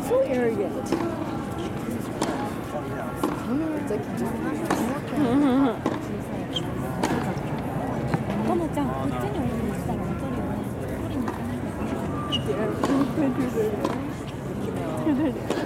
He's so arrogant. It's like, ともちゃん、こっちに置いてたら分かるよね。取りに行かない。